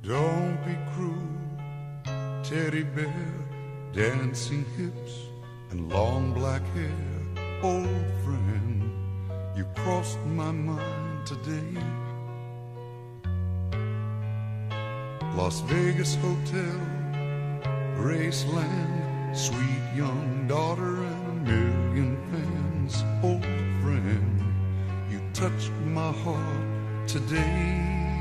Don't be cruel, teddy bear, dancing hips and long black hair. Old friend, you crossed my mind today. Las Vegas Hotel, Graceland, sweet young daughter and a million fans. Old friend, you touched my heart today.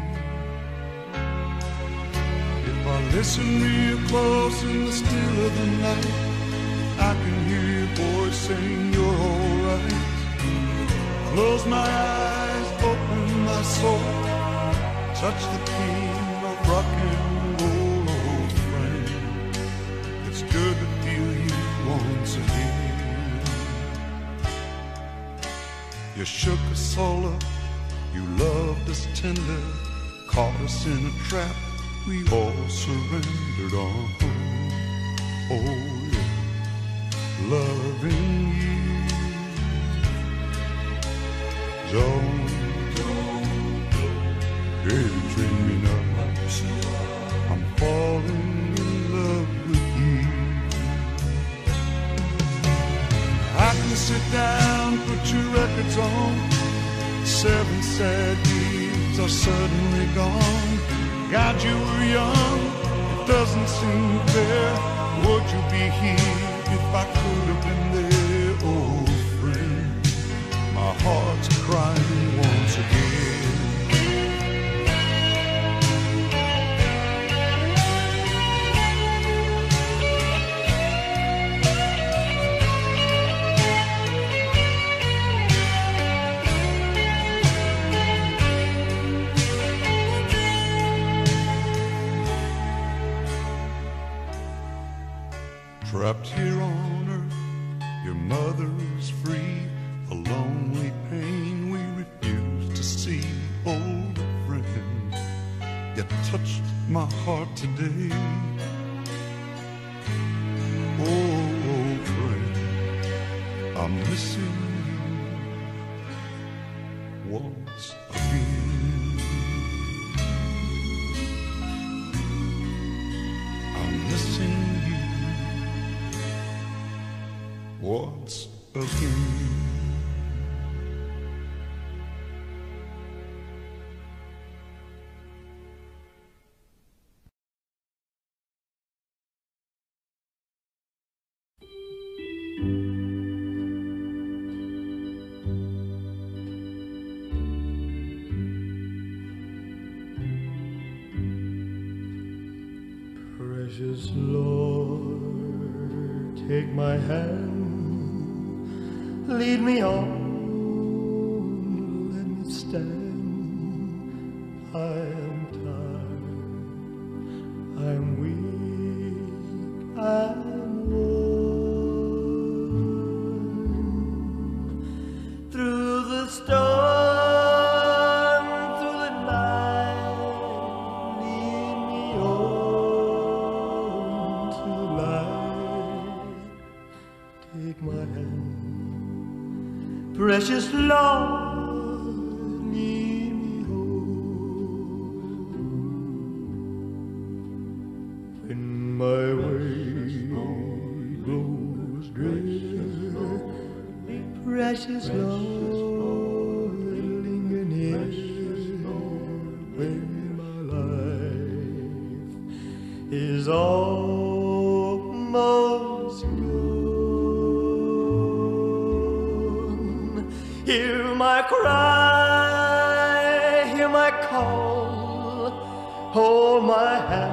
If I listen real close in the still of the night, I can hear your voice saying you're alright. Close my eyes, open my soul, touch the king of rock and roll. Old friend, it's good to feel you once again. You shook us all up, you loved us tender, caught us in a trap, we all surrendered on. Oh yeah, loving you. Don't baby, treat me nice. I'm falling in love with you. I can sit down, put your records on. 7 sad years are suddenly gone. God, you were young, it doesn't seem fair. Would you be here if I could have been there? Old friend, my heart's crying once again. Trapped here on earth, your mother is free. A lonely pain we refuse to see. Old friend, you touched my heart today. Oh, old friend, I'm missing you once again. I'm missing you once again. Precious Lord, take my hand, lead me on, let me stand. I am tired, I am weak, I am worn. Through the storm, through the night, lead me on to light. Take my hand, precious Lord, lead me home. When my way grows drear, precious Lord, linger near. When my life is almost gone, hear my cry, hear my call, hold my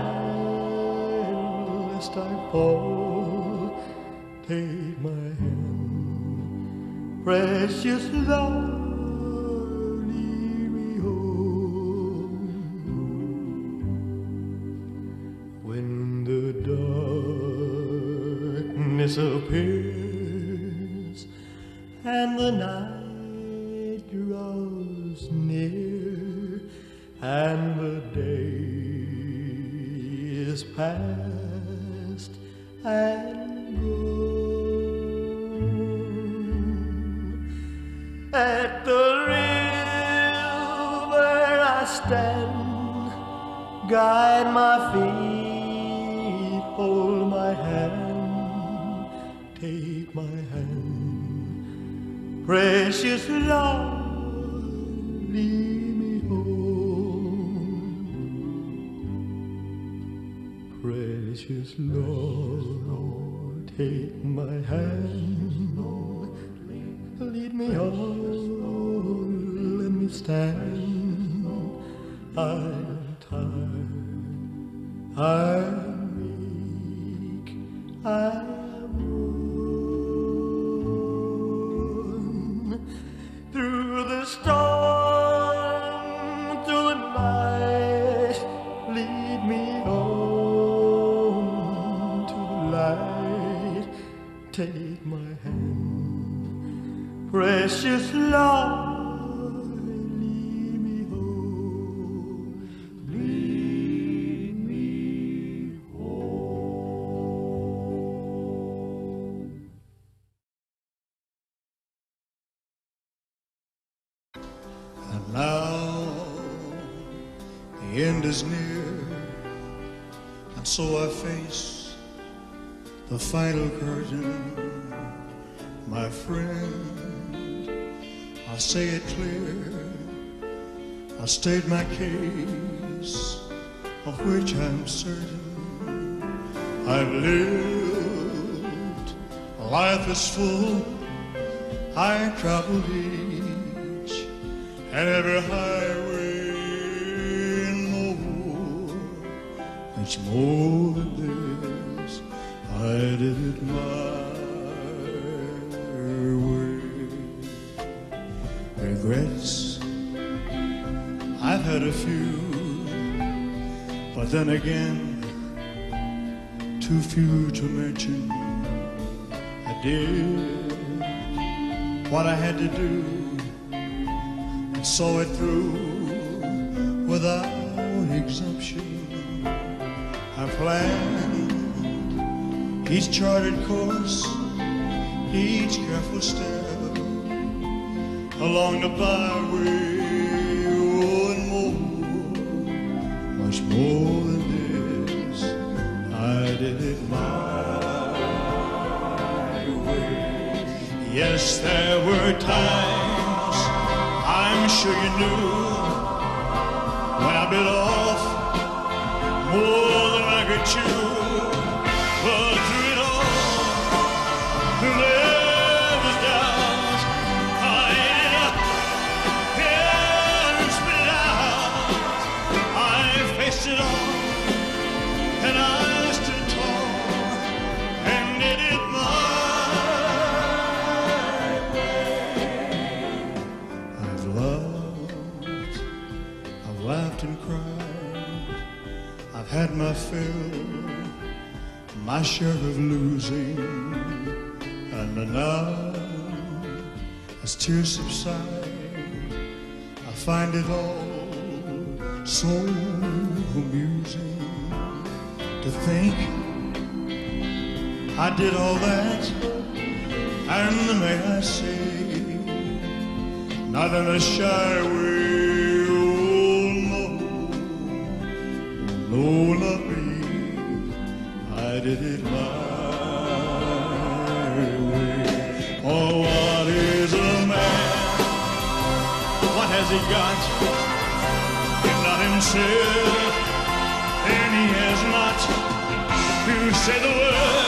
hand lest I fall. Take my hand, precious Lord, lead me home. When the darkness appears and the night draws near, and the day is past and gone, at the river I stand, guide my feet, hold my hand, take my hand. Precious Lord, lead me home. Precious Lord, take my hand, lead me on, let me stand. I'm tired, I'm weak, I'm worn. Through the storm, through the night, lead me home to the light. Take my hand, precious Lord. Now the end is near, and so I face the final curtain. My friend, I'll say it clear, I'll state my case, of which I'm certain. I've lived, life is full, I traveled each and every highway and more, much more than this, I did it my way. Regrets, I've had a few, but then again, too few to mention. I did what I had to do, saw it through without exemption. I planned each charted course, each careful step along the byway, oh, and more, much more than this, I did it my way. Yes, there were times, I'm sure you knew, when I bit off more than I could chew. But through it all, through every doubt, I ate it up and spit it out. I faced it all, and I stood tall, and did it my laughed and cried, I've had my fill, my share of losing, and now, as tears subside, I find it all so amusing to think I did all that, and may I say, not in a shy way. No, not me, I did it my way. Oh, what is a man? What has he got? If not himself, and he has not to say the word.